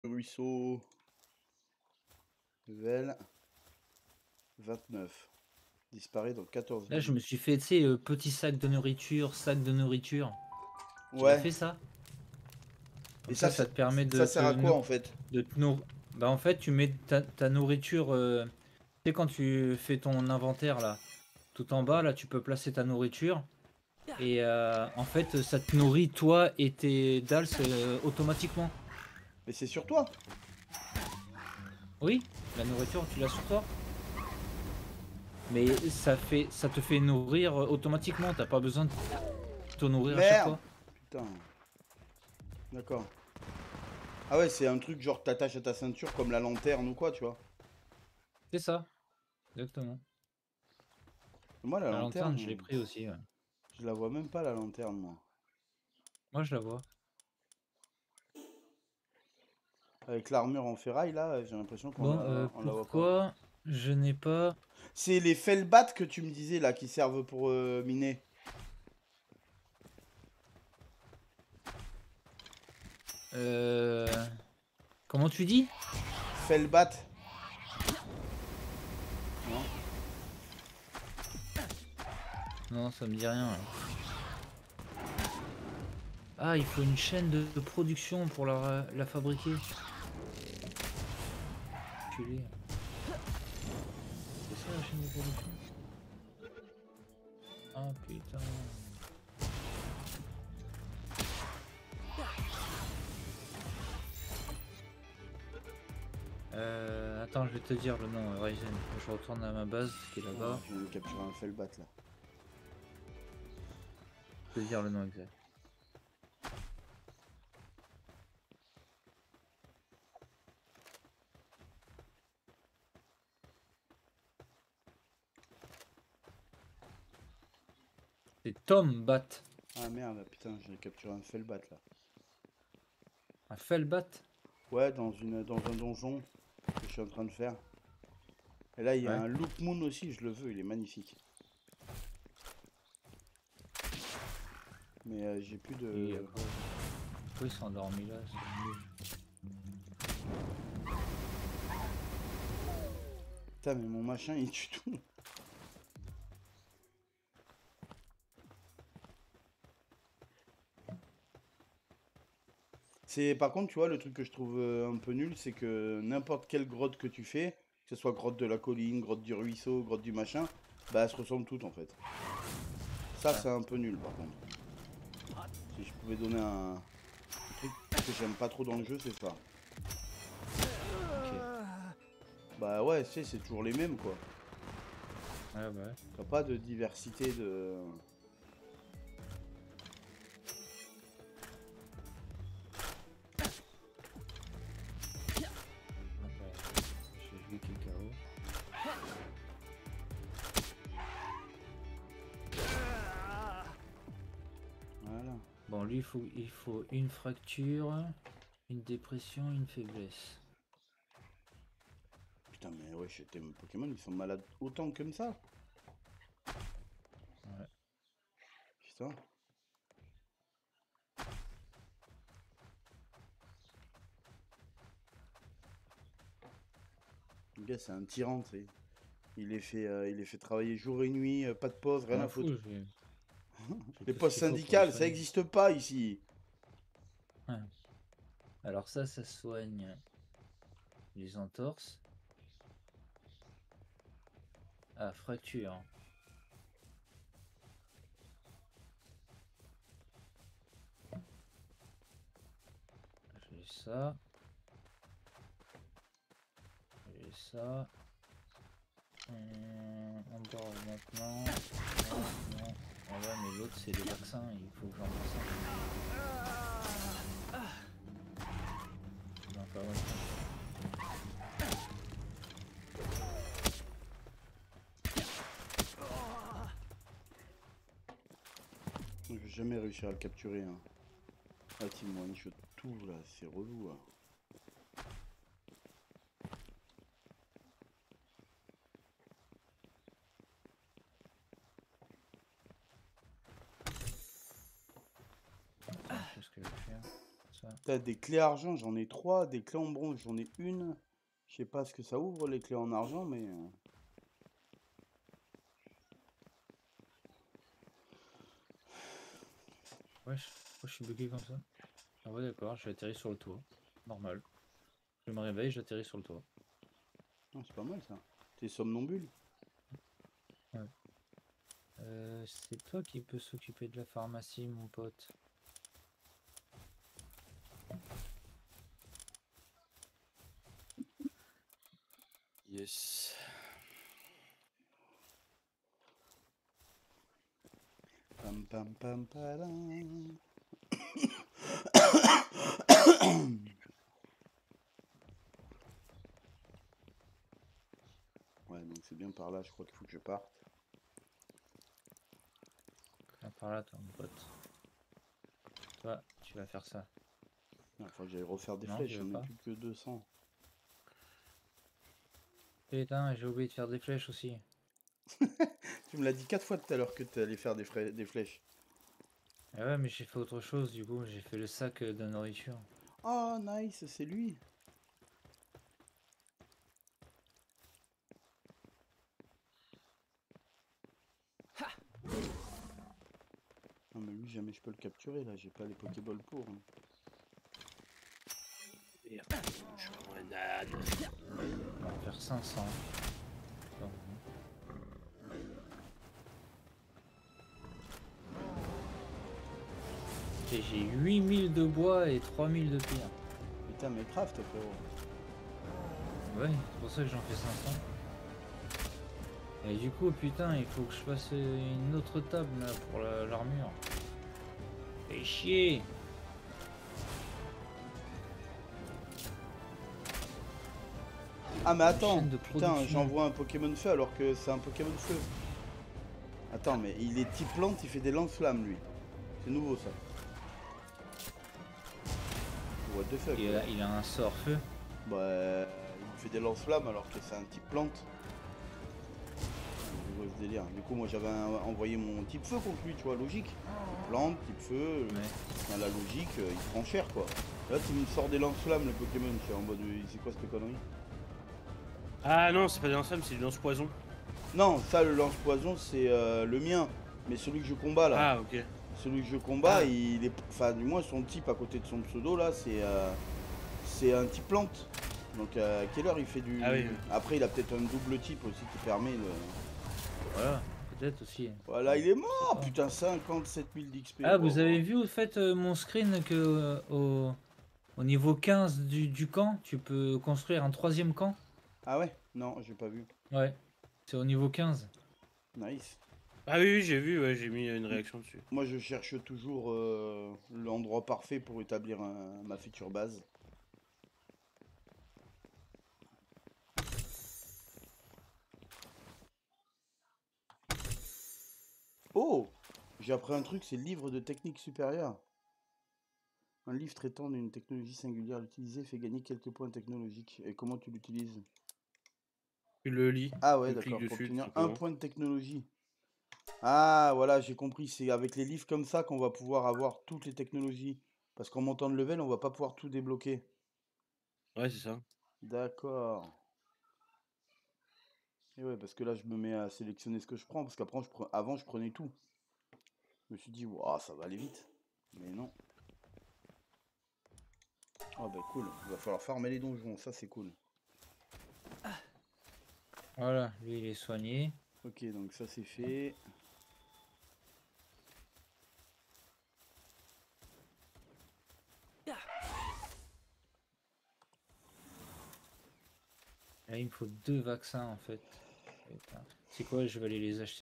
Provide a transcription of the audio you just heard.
Ruisseau. Level 29. Disparaît dans 14 Là, je minutes. me suis fait, tu sais, petit sac de nourriture, sac de nourriture. Tu l'as Ouais. fait ça? Et Comme ça te permet ça sert à quoi en fait? de te nourrir. Bah en fait, tu mets ta nourriture. Tu sais, quand tu fais ton inventaire là, tout en bas, là, tu peux placer ta nourriture. Et en fait, ça te nourrit toi et tes dalles automatiquement. Mais c'est sur toi. Oui, la nourriture, tu l'as sur toi. Mais ça te fait nourrir automatiquement. T'as pas besoin de te nourrir à chaque Merde. fois. Putain. D'accord. Ah ouais, c'est un truc genre t'attaches à ta ceinture comme la lanterne ou quoi, tu vois. C'est ça, exactement. Moi, la La lanterne, je lanterne, l'ai pris aussi. Ouais. je la vois même pas, la lanterne, moi. Moi, je la vois. Avec l'armure en ferraille, là, j'ai l'impression qu'on Bon, on la voit pas. pourquoi je n'ai pas... C'est les Felbat que tu me disais, là, qui servent pour miner. Comment tu dis? Felbat. Non. Non, ça me dit rien. Là. Ah, il faut une chaîne de production pour la fabriquer. Enculé. C'est ça la chaîne de production? Ah putain. Attends, je vais te dire le nom, Ryzen. Je retourne à ma base qui est là-bas. Je viens de capturer un Felbat, là. Je vais te dire le nom exact. C'est Tom Bat. Ah merde, putain, j'ai capturé un Felbat, là. Un Felbat? Ouais, dans un donjon que je suis en train de faire. Et là, il y a Ouais. un Loop Moon aussi, je le veux, il est magnifique. Mais j'ai plus Et de... pourquoi il s'est endormi là? C'est nul. Putain, mais mon machin, il tue tout. Par contre, tu vois, le truc que je trouve un peu nul, c'est que n'importe quelle grotte que tu fais, que ce soit grotte de la colline, grotte du ruisseau, grotte du machin, bah elles se ressemblent toutes en fait. Ça, Ouais. c'est un peu nul par contre. Si je pouvais donner un truc que j'aime pas trop dans le jeu, c'est ça. Ok. Bah ouais, c'est toujours les mêmes quoi. Ouais, bah ouais. T'as pas de diversité de... Ah bah, j'ai vu qu'il est KO. Voilà. Bon, lui, il faut une fracture, une dépression, une faiblesse. Putain, mais ouais, tes Pokémon, ils sont malades autant comme ça. Ouais. Putain. Le gars, c'est un tyran, tu sais. Il les fait travailler jour et nuit, pas de pause, Je rien m'en à foutre. fous, j'ai Les tout ce postes qu'il faut pour les syndicales, ça soigner. existe pas ici. Ouais. Alors ça soigne les entorses. Ah, fracture. J'ai ça. J'ai ça. On dort maintenant. Non, non. Ah ouais, mais l'autre, c'est les vaccins. Il faut que j'en fasse un. Non, pas maintenant. Je vais jamais réussir à le capturer. Hein. Ah, Team One shot tout là, c'est relou. Là. Attends, je sais ce que je vais faire. Ça. T'as des clés argent, j'en ai 3. Des clés en bronze, j'en ai une. Je sais pas ce que ça ouvre, les clés en argent, mais... Ouais, pourquoi je suis bloqué comme ça? Ah ouais, d'accord, je vais atterrir sur le toit. Normal. Je me réveille, j'atterris sur le toit. Non, c'est pas mal ça. T'es somnambule. C'est toi qui peux s'occuper de la pharmacie, mon pote. Yes. Pam pam pam palam. Ouais, donc c'est bien par là, je crois qu'il faut que je parte. Viens par là, toi, mon pote. Toi, tu vas faire ça. Il faut que j'aille refaire des Non, flèches, tu veux j'en ai pas. plus que 200. Putain, j'ai oublié de faire des flèches aussi. Tu me l'as dit 4 fois tout à l'heure que tu allais faire des flèches. Ah ouais, mais j'ai fait autre chose, du coup, j'ai fait le sac de nourriture. Oh, nice, c'est lui. Non, mais lui, jamais je peux le capturer là, j'ai pas les Pokéballs pour. Hein. Merde, je suis vraiment un âne. On va faire 500. Bon. Et j'ai 8000 de bois et 3000 de pierre. Putain, mais craft, frérot. Ouais, c'est pour ça que j'en fais 500. Et du coup, putain, il faut que je fasse une autre table là pour l'armure. Fais chier. Ah, mais attends, chaîne de putain, production. j'envoie un Pokémon feu alors que c'est un Pokémon feu. Attends, mais il est type plante, il fait des lance-flammes lui. C'est nouveau ça. What the fuck. Il a un sort feu. Bah, il fait des lance-flammes alors que c'est un type plante. Je vois ce délire. Du coup, moi j'avais envoyé mon type feu contre lui, tu vois, logique. Type plante, type feu, dans la logique, il prend cher quoi. Là, tu me sors des lance-flammes le Pokémon, je suis en mode, c'est quoi cette connerie? Ah non, c'est pas des lance-flammes, c'est du lance-poison. Non, ça, le lance-poison, c'est le mien. Mais celui que je combats là. Ah, ok. Celui que je combats, Ah. il est. Enfin, du moins, son type à côté de son pseudo là, c'est un type plante. Donc, à quelle heure il fait du. Ah oui. Après, il a peut-être un double type aussi qui permet le. Voilà, peut-être aussi. Voilà, il est mort. Je sais pas. Putain, 57 000 d'XP. Ah, vous avez vu au fait mon screen que au niveau 15 du camp, tu peux construire un 3e camp? Ah ouais? Non, j'ai pas vu. Ouais, c'est au niveau 15. Nice. Ah oui, oui, j'ai vu, ouais, j'ai mis une réaction dessus. Moi, je cherche toujours l'endroit parfait pour établir ma future base. Oh! J'ai appris un truc, c'est le livre de technique supérieure. Un livre traitant d'une technologie singulière utilisée fait gagner quelques points technologiques. Et comment tu l'utilises? Tu le lis, Ah ouais, tu cliques d'accord, pour dessus, tout obtenir un simplement. point de technologie. Ah, voilà, j'ai compris. C'est avec les livres comme ça qu'on va pouvoir avoir toutes les technologies. Parce qu'en montant de level, on va pas pouvoir tout débloquer. Ouais, c'est ça. D'accord. Et ouais, parce que là, je me mets à sélectionner ce que je prends. Parce qu'après, avant, je prenais tout. Je me suis dit, waouh, ça va aller vite. Mais non. Ah bah cool. Il va falloir farmer les donjons. Ça, c'est cool. Voilà, lui il est soigné. Ok, donc ça, c'est fait. Là, il me faut 2 vaccins en fait. Putain. C'est quoi, je vais aller les acheter.